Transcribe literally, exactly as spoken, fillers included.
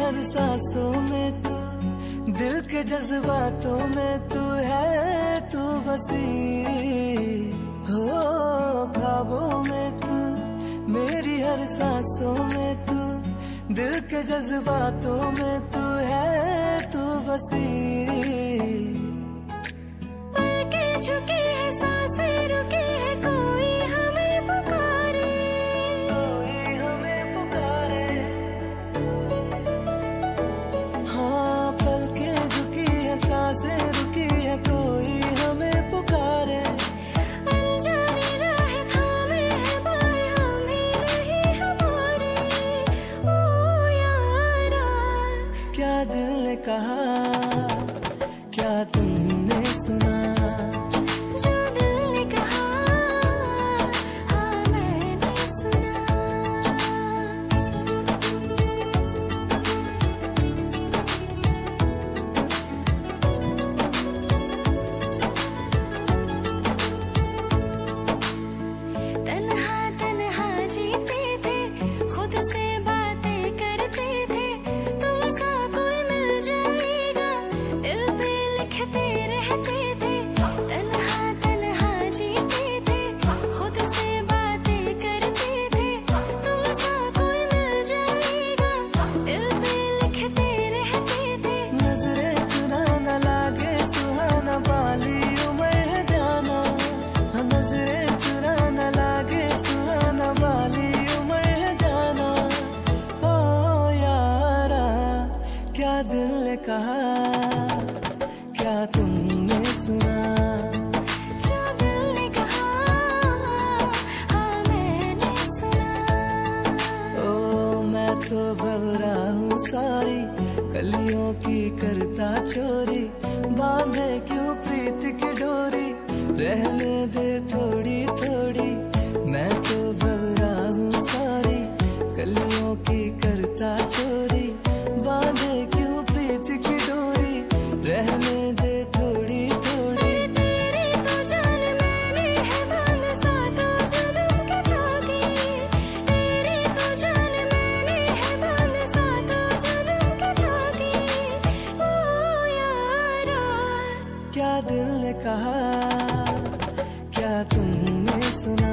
हर सांसों में तू, दिल के जज्बातों में तू है तू बसी हो, ख्वाबों में तू, मेरी हर सांसों में तू, दिल के जज्बातों में तू है तू बसी। पलके झुकी है सांसें रुकी है, कोई हमें पुकारे, कोई हमें पुकारे। हाँ पलके झुकी है सांसें रुकी है, कोई हमें पुकारे। अनजानी राह थामे है बाएं हम ही नहीं हमारे। ओ यारा क्या दिल ने कहा, क्या तुमने सुना, जो दिल ने कहा हाँ मैंने सुना। तन्हा तन्हा जीते थे, खुद से बातें करते थे, तुमसा कोई मिल जाएगा दिल पे लिखते रहते थे। तन्हा तन्हा जीते थे, खुद से बातें करते थे, तुमसा कोई मिल जाएगा दिल पे लिखते रहते थे। नजरें चुरा न लागे सुहाना वाली उम्र है जाना, हाँ नजरें चुरा न लागे सुहाना वाली उम्र है जाना। ओ यारा क्या दिल ने कहा, क्या तुमने सुना, जो दिल ने कहा हाँ मैंने सुना। ओ मैं तो भवरा हूँ सारी कलियों की करता चोरी, बांधे क्यों प्रीत की डोरी, रहने दे थोड़ी थोड़ी। मैं तो भवरा हूँ सारी कलियों की करता चोरी, बांधे क्यों प्रीत की डोरी, रहने दे थोड़ी थोड़ी। तेरी तो जान मैंने है बांध सातों जन्म की धागे, तेरी तो जान मैंने है बांध सातों जन्म की धागे। ओ यारा क्या दिल ने कहा, क्या तुमने सुना,